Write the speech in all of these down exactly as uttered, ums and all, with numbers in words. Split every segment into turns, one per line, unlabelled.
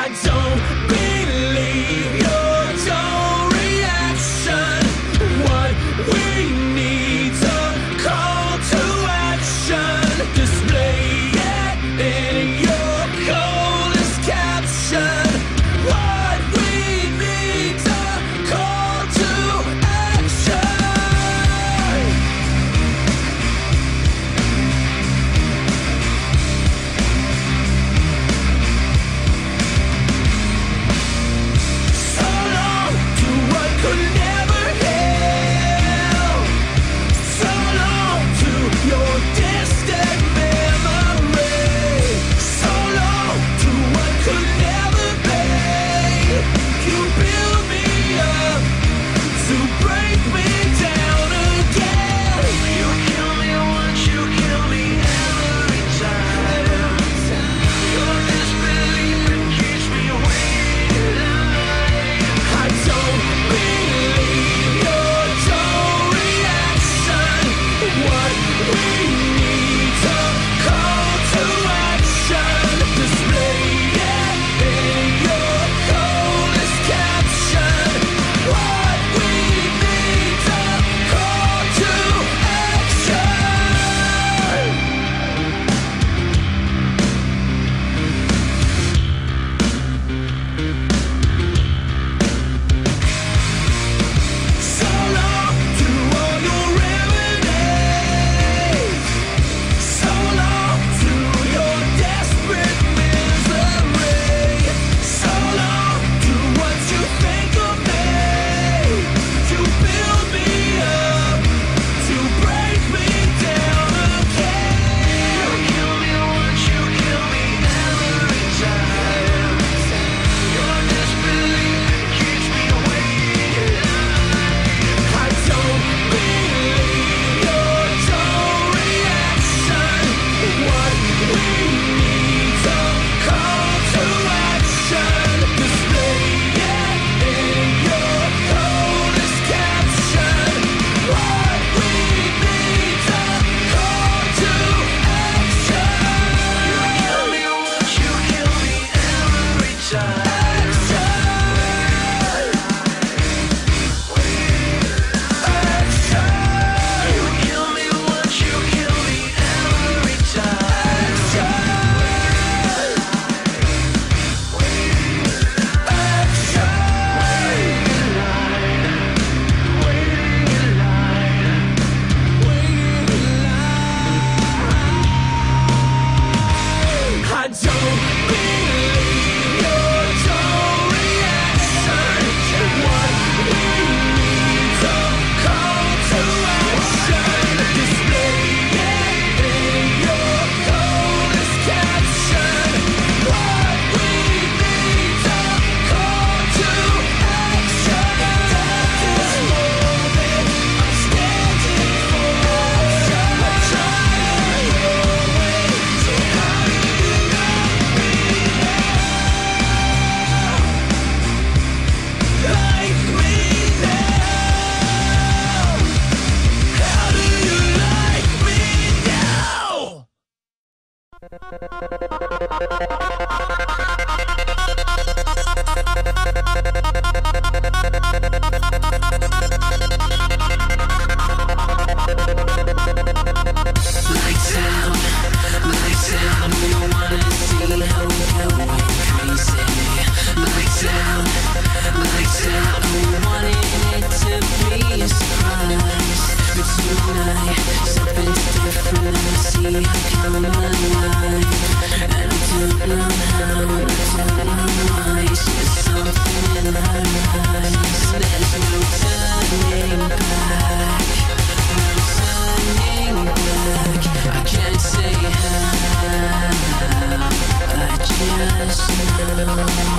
I don't believe your dull reaction. What we need's a call to action. Display it in your coldest caption. What we need's a call to action. So long to what could never heal. So long to your distant memory. So long to what could never be. You build me up to break me down again. You kill me once, you kill me every time. Your disbelief keeps me waiting. I don't believe your dull reaction. What we need's a call to action. Display it in your coldest caption. What we need's a call to action. So long to all your remedies. So long to your desperate misery. So long to what you think of me. You build me up to break me down again. You kill me once, you kill me every time. Your disbelief keeps me waiting. I don't believe your dull reaction. What we need's a call to action. Display it in your coldest caption. What we need's a call to action. You kill me once, you kill me every time. You kill me once, you kill me every I don't believe your dull reaction. What we need's a call to action. Display it in your coldest caption. What we need's a call to action. Death is more than I'm standing for. I'm trying your way. So how do you love me now? Like me now? How do you like me now? Lights out, lights out, we don't wanna see how we go crazy. Lights out, lights out, we wanted it to be a surprise. But tonight, something's different, I see how come alive. And I don't know how, I don't know why, it's just something in our eyes. There's no turning back, no turning back. I can't say how, I just know.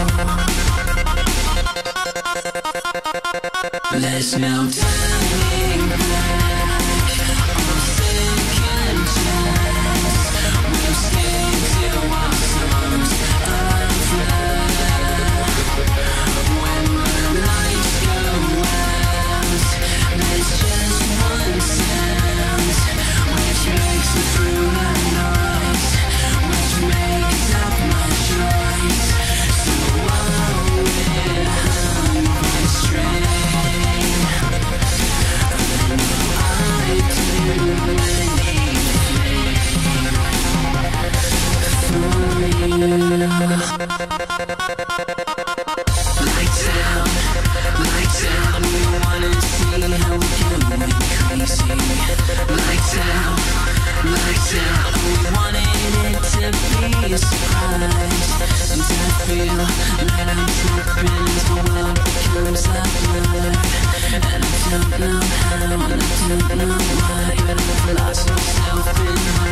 There's no turning back, I'm second chance. We'll stick to our songs of love. When the lights go out, there's just one sound, which makes it through the noise, which makes up my choice. So lights out. We wanted it to be a surprise. And I feel that I'm slipping as the world becomes a blur. And I don't know how, and I don't know why, but I've lost myself in